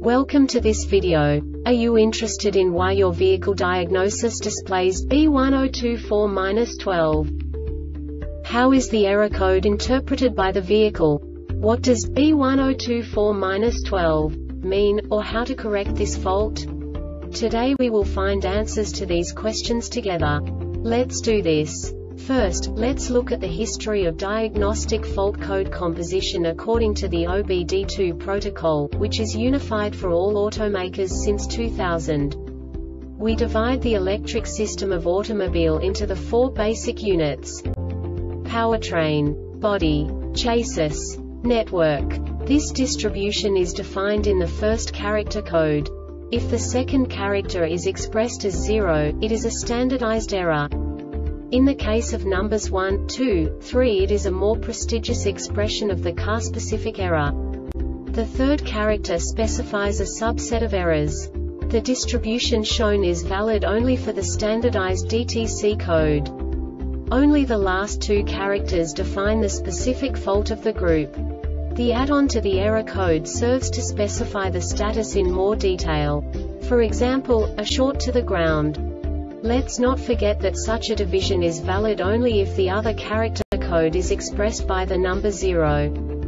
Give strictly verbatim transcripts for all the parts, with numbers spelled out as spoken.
Welcome to this video. Are you interested in why your vehicle diagnosis displays B one zero two four dash twelve? How is the error code interpreted by the vehicle? What does B one zero two four dash twelve mean, or how to correct this fault? Today we will find answers to these questions together. Let's do this. First, let's look at the history of diagnostic fault code composition according to the O B D two protocol, which is unified for all automakers since two thousand. We divide the electric system of automobile into the four basic units: powertrain, body, chassis, network. This distribution is defined in the first character code. If the second character is expressed as zero, it is a standardized error. In the case of numbers one, two, three, it is a more prestigious expression of the car-specific error. The third character specifies a subset of errors. The distribution shown is valid only for the standardized D T C code. Only the last two characters define the specific fault of the group. The add-on to the error code serves to specify the status in more detail. For example, a short to the ground. Let's not forget that such a division is valid only if the other character code is expressed by the number zero.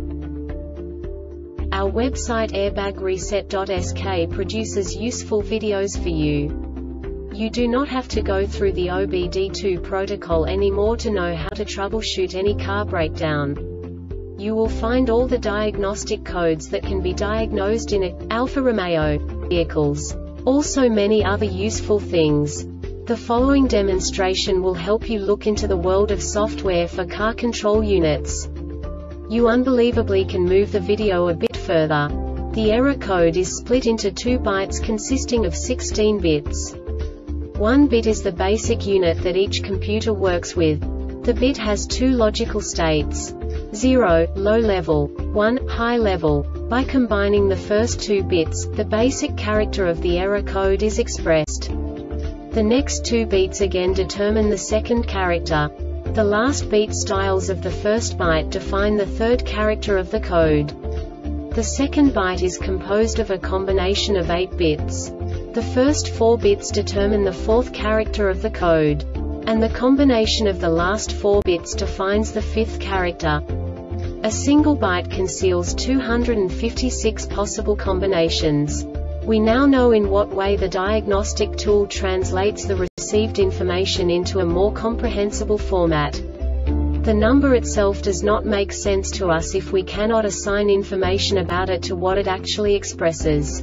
Our website airbag reset dot S K produces useful videos for you. You do not have to go through the O B D two protocol anymore to know how to troubleshoot any car breakdown. You will find all the diagnostic codes that can be diagnosed in Alfa Romeo vehicles. Also many other useful things. The following demonstration will help you look into the world of software for car control units. You unbelievably can move the video a bit further. The error code is split into two bytes consisting of sixteen bits. One bit is the basic unit that each computer works with. The bit has two logical states: zero, low level, one, high level. By combining the first two bits, the basic character of the error code is expressed. The next two beats again determine the second character. The last beat styles of the first byte define the third character of the code. The second byte is composed of a combination of eight bits. The first four bits determine the fourth character of the code. And the combination of the last four bits defines the fifth character. A single byte conceals two hundred fifty-six possible combinations. We now know in what way the diagnostic tool translates the received information into a more comprehensible format. The number itself does not make sense to us if we cannot assign information about it to what it actually expresses.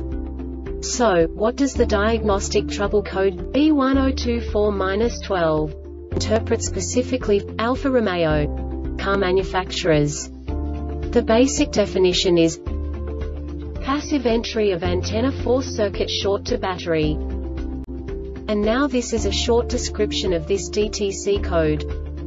So, what does the diagnostic trouble code B one zero two four dash twelve interpret specifically for Alfa Romeo car manufacturers? The basic definition is passive entry of antenna force circuit short to battery. And now this is a short description of this D T C code.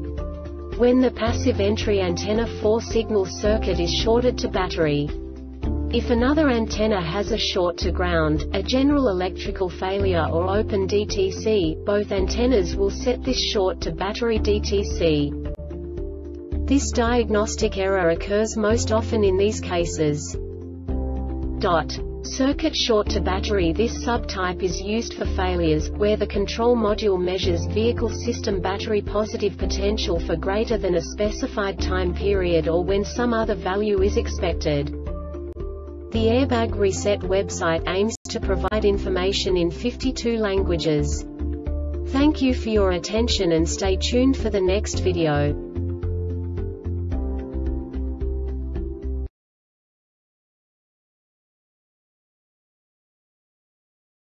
When the passive entry antenna force signal circuit is shorted to battery. If another antenna has a short to ground, a general electrical failure or open D T C, both antennas will set this short to battery D T C. This diagnostic error occurs most often in these cases. Dot. Circuit short to battery. This subtype is used for failures, where the control module measures vehicle system battery positive potential for greater than a specified time period or when some other value is expected. The Airbag Reset website aims to provide information in fifty-two languages. Thank you for your attention and stay tuned for the next video.